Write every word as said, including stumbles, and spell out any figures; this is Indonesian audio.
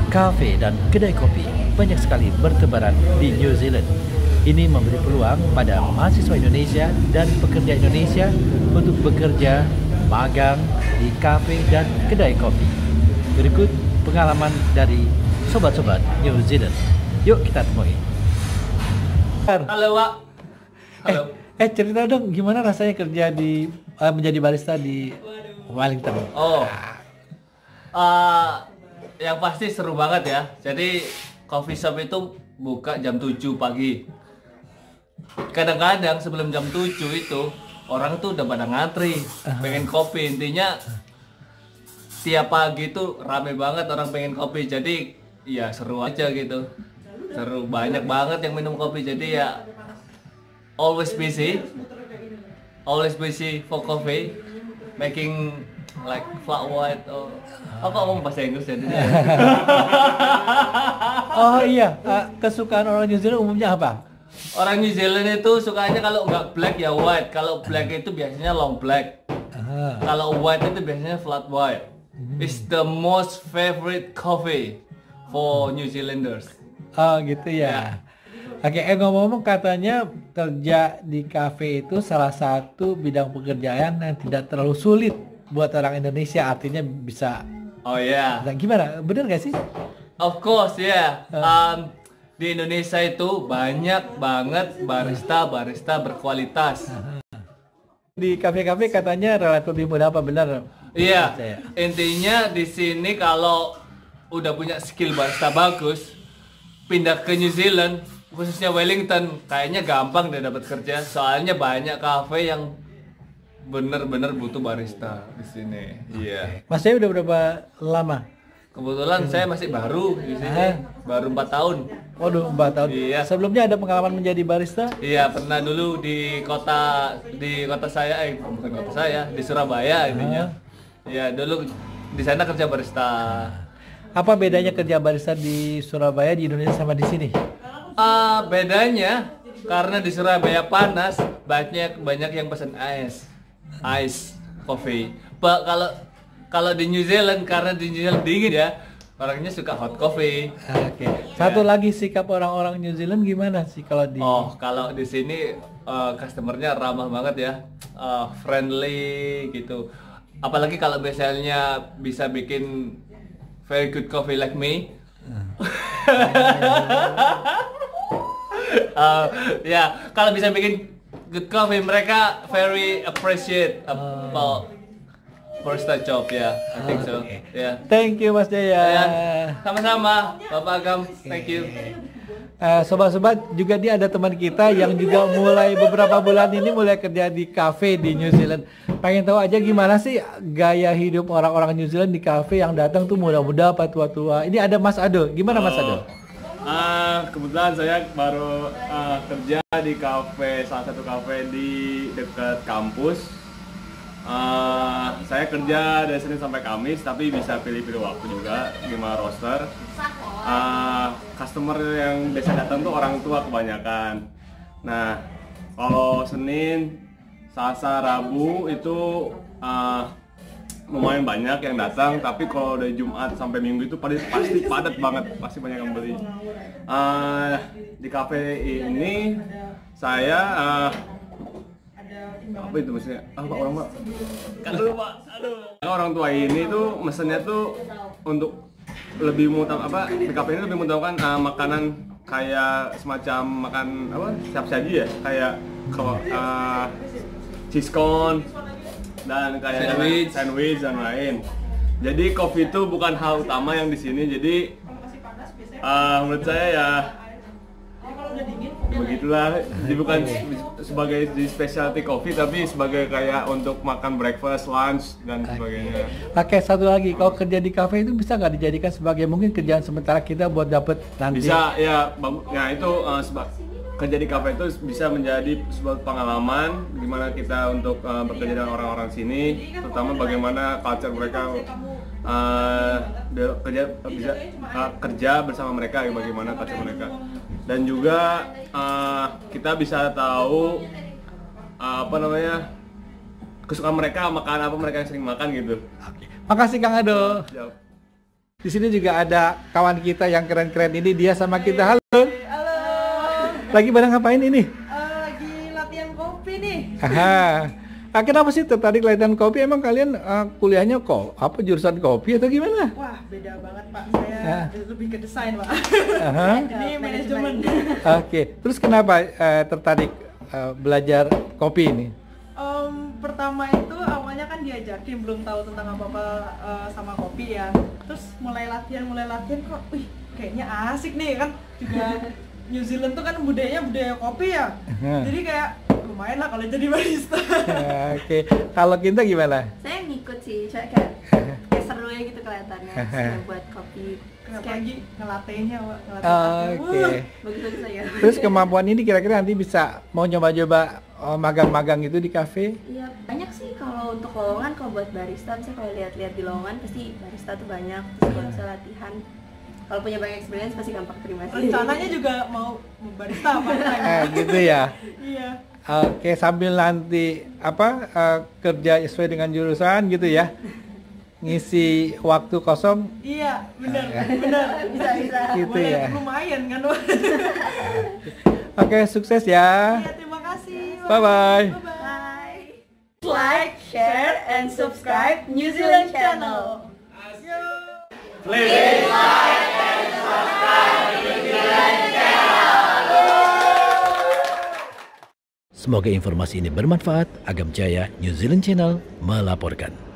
Kafe dan kedai kopi banyak sekali bertebaran di New Zealand. Ini memberi peluang pada mahasiswa Indonesia dan pekerja Indonesia untuk bekerja, magang di kafe dan kedai kopi. Berikut pengalaman dari sobat-sobat New Zealand. Yuk kita temui. Halo, Pak. Halo. Eh, eh cerita dong gimana rasanya kerja di uh, menjadi barista di Wellington. Oh. Uh, yang pasti seru banget ya. Jadi coffee shop itu buka jam tujuh pagi. Kadang-kadang sebelum jam tujuh itu orang tuh udah pada ngantri, pengen kopi. Intinya tiap pagi tuh rame banget orang pengen kopi. Jadi ya seru aja gitu. Seru, banyak banget yang minum kopi. Jadi ya always busy. Always busy for coffee. Making like flat white or apa ngomong bahasa Inggris jadi. Oh iya, uh, kesukaan orang New Zealand umumnya apa? Orang New Zealand itu sukanya kalau nggak black ya white. Kalau black itu biasanya long black. Uh. Kalau white itu biasanya flat white. Hmm. It's the most favorite coffee for New Zealanders. Oh gitu ya. Ya. Oke, eh ngomong-ngomong katanya kerja di kafe itu salah satu bidang pekerjaan yang tidak terlalu sulit buat orang Indonesia, artinya bisa. Oh ya. Yeah. Nah, gimana? Bener gak sih? Of course ya. Yeah. Um, di Indonesia itu banyak banget barista-barista berkualitas. Di kafe-kafe katanya relatif lebih mudah, apa benar? Iya. Intinya di sini kalau udah punya skill barista bagus, pindah ke New Zealand, khususnya Wellington, kayaknya gampang deh dapat kerja. Soalnya banyak kafe yang bener-bener butuh barista di sini. Iya. Okay. Mas saya udah berapa lama? Kebetulan hmm. saya masih baru di sini, ah. baru empat tahun. Waduh, empat tahun. Iya. Sebelumnya ada pengalaman menjadi barista? Iya, pernah dulu di kota di kota saya, eh bukan kota saya, di Surabaya intinya. Iya, ah. dulu di sana kerja barista. Apa bedanya kerja barista di Surabaya, di Indonesia sama di sini? Uh, bedanya karena di Surabaya panas, banyak banyak yang pesan ice. Ice coffee. Pak kalau kalau di New Zealand karena di New Zealand dingin ya, orangnya suka hot coffee. Oke. Okay. Satu ya. Lagi sikap orang-orang New Zealand gimana sih kalau di? Oh, kalau di sini uh, customernya ramah banget ya, uh, friendly gitu. Apalagi kalau misalnya bisa bikin very good coffee like me. uh, ya, kalau bisa bikin good coffee, mereka very appreciate about barista job ya, yeah. I think so. Okay. Yeah. Thank you Mas Jaya. Yeah. Sama-sama, Bapak Agam. Thank you. Uh, sobat-sobat, juga dia ada teman kita yang juga mulai beberapa bulan ini mulai kerja di kafe di New Zealand. Pengen tahu aja gimana sih gaya hidup orang-orang New Zealand di kafe yang datang tuh muda-muda apa tua-tua. Ini ada Mas Ado. Gimana Mas Ado? Uh, kebetulan saya baru uh, kerja di kafe, salah satu kafe di dekat kampus. Uh, saya kerja dari Senin sampai Kamis, tapi bisa pilih-pilih waktu juga, gimana roster. Uh, customer yang biasa datang tuh orang tua kebanyakan. Nah, kalau Senin, Selasa, Rabu itu uh, lumayan banyak yang datang, tapi kalau dari Jumat sampai Minggu itu pasti, pasti padat banget, pasti banyak yang beli. Uh, di kafe ini saya uh, apa itu maksudnya? Ah, Pak, orang Pak. Aduh, Pak. Aduh. Orang tua ini tuh mesennya tuh untuk lebih mengutamakan apa? Di kafe ini lebih mengutamakan uh, makanan kayak semacam makan apa? Siap saji ya, kayak kalau uh, cheese cone dan kayak sandwich. sandwich dan lain. Jadi kopi itu bukan hal utama yang di sini. Jadi uh, menurut saya ya begitulah. Jadi bukan sebagai di specialty coffee, tapi sebagai kayak untuk makan breakfast, lunch dan sebagainya. Oke, satu lagi, kalau kerja di kafe itu bisa nggak dijadikan sebagai mungkin kerjaan sementara kita buat dapet nanti? Bisa ya, nah itu uh, seba- kerja di kafe itu bisa menjadi sebuah pengalaman gimana kita untuk uh, bekerja dengan orang-orang sini, terutama bagaimana culture mereka uh, kerja bisa uh, kerja bersama mereka, bagaimana culture mereka, dan juga uh, kita bisa tahu uh, apa namanya kesukaan mereka, makan apa mereka yang sering makan gitu. Oke. Makasih Kang Ado. Siap. Di sini juga ada kawan kita yang keren-keren ini, dia sama kita. Halo. Halo. Lagi pada ngapain ini? Uh, lagi latihan kopi nih. Aha. Nah, kenapa sih tertarik latihan kopi? Emang kalian uh, kuliahnya kok apa jurusan kopi atau gimana? Wah, beda banget Pak. Saya Ah. lebih ke desain Pak. Aha. Ini manajemen. Oke, terus kenapa uh, tertarik uh, belajar kopi ini? Um, pertama itu awalnya kan diajakin, belum tahu tentang apa-apa uh, sama kopi ya. Terus mulai latihan, mulai latihan kok, wih kayaknya asik nih kan. Juga New Zealand tuh kan budayanya budaya kopi ya. Aha. Jadi kayak lumayan lah kalau jadi barista. Oke, kalau Kinta gimana? Saya ngikut sih, saya kayak, kayak seru ya gitu kelihatannya, kayak buat kopi. Kenapa Kayak lagi ngelatihnya, Pak? Ngelatih kopi. Oke. Wuh. bagus-bagus saya. Terus kemampuan ini kira-kira nanti bisa mau nyoba-nyoba oh, magang-magang itu di kafe? Iya banyak sih kalau untuk lowongan, kalau buat barista, misalnya kalau lihat-lihat di lowongan pasti barista tuh banyak. Terus kalau misalnya latihan, kalau punya banyak experience pasti gampang terima sih. Rencananya juga mau barista Pak. Eh, gitu ya. Iya. Oke, sambil nanti apa eh, kerja sesuai dengan jurusan gitu ya. Ngisi waktu kosong. Iya, benar, Ah, ya. benar. Bisa, bisa. Gitu Boleh, ya. lumayan kan? Oke, sukses ya. Iya, terima kasih. Bye-bye. Bye-bye. Like, share, and subscribe New Zealand Channel. Semoga informasi ini bermanfaat. Agam Jaya, New Zealand Channel melaporkan.